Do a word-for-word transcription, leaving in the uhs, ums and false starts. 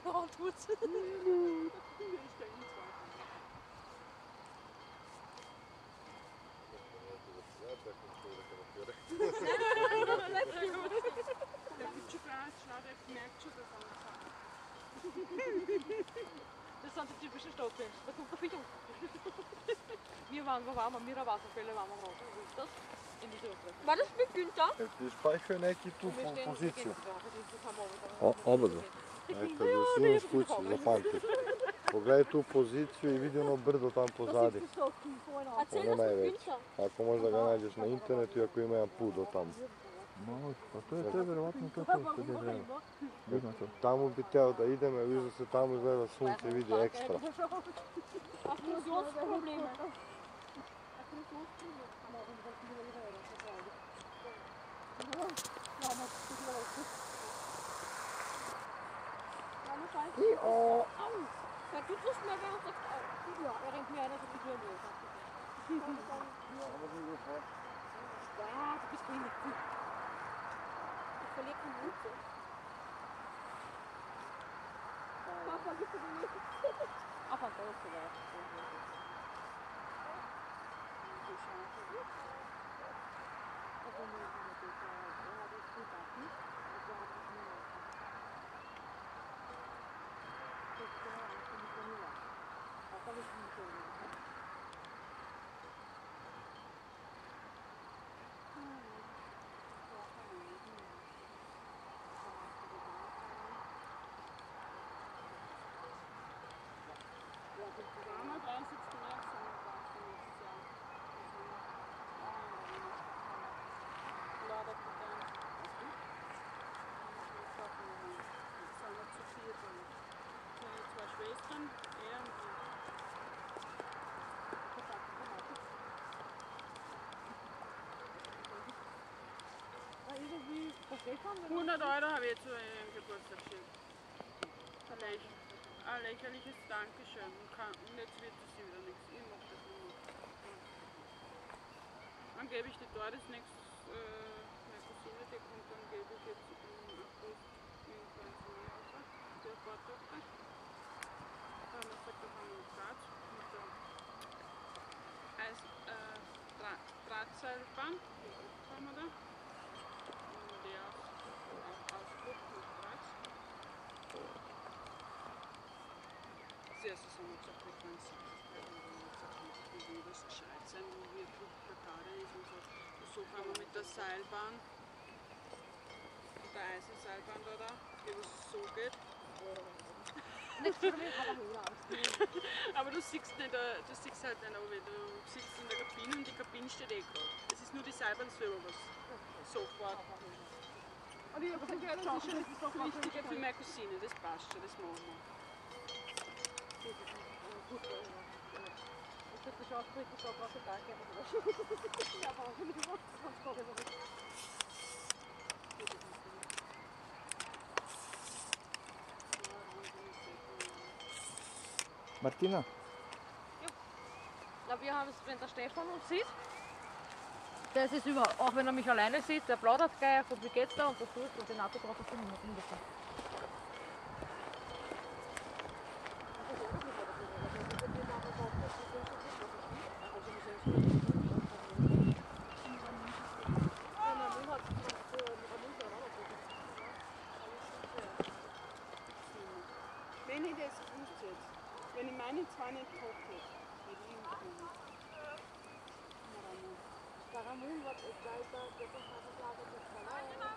Hand tut. Der Butcherglas merkt schon, dass Das sind die typischen Stadtmenschen, da kommt der Fisch. Wir waren, wo waren wir? Mira Wasserfälle waren wir raus. Wo ist das? In die Dörfer. War das mit Günther? Ti spajkaj neki tu Und wir po stehen uns poziciju. O, Obodo. Eto, da si imam kući zapamti. Pogledaj tu poziciju i vidi ono brdo tam pozadi. Erzähl Ono das mit najveće. Günther. Ako možda ga nađeš na internetu i ako ima jedan put do tamo. Može, pa to je to vjerovatno to to što je treba. Vidno to. Tamo bi teo da idem, jer viš da se tamo izgleda sunce vidi ekstra. Akkurationsprobleme. Oh. Ja, du tust mir während sagt, ja, er rennt mir einer so die Tür durch. Ja, du bist wenig gut. Ich verliere keinen Mut. Papa, gib mir die Mut. Auf ein Dorf vielleicht. einunddreißigsten März nächstes Jahr. Leider gegangen. Jetzt sind wir zu viert. Meine zwei Schwestern, er und ich. hundert Euro habe ich zu ihrem Geburtstag geschickt. Ein, läch ein lächerliches Dankeschön. Und, kann, und jetzt wird es wieder nichts. Ich mache das nicht mehr. Angeblich die Tor ist nächstes, äh, meine Cousine, die kommt angeblich jetzt im August irgendwann zu mir raus. Die hat Vortochter. Da haben wir gesagt, da haben wir einen Platz mit der Eis, äh, Dra Drahtseilbahn. Haben wir da. Der Ausflug mit Graz. Zuerst haben wir gesagt, wir können es wie will das gescheit sein, wo wir Blockade ist und so. Und so fahren wir mit der Seilbahn, mit der Eisenseilbahn da, da die was so geht. Aber du siehst, nicht, du siehst halt nicht, aber du sitzt in der Kabine und die Kabine steht eh gerade. Es ist nur die Seilbahn selber, was so fährt. Und ich habe gesagt, das ist schon das Wichtige für meine Cousine, das passt schon, das machen wir. Ich würde schon ausdrücken, ich sage, was ich danke, aber das ist ja auch nicht was, was kommt immer nicht. Martina? Ja. Na, wir haben es, wenn der Stefan uns sieht, das ist überhaupt, auch wenn er mich alleine sieht, der plaudert gleich, und wie geht's da und das tut und den Auto braucht er fünf Minuten ungefähr. Wenn ich das wüsste jetzt, wenn ich meine zwei nicht gehabt hätte, hätte ich ihn gefunden. Para mí, lo que está, está, que está, está, está, está, está,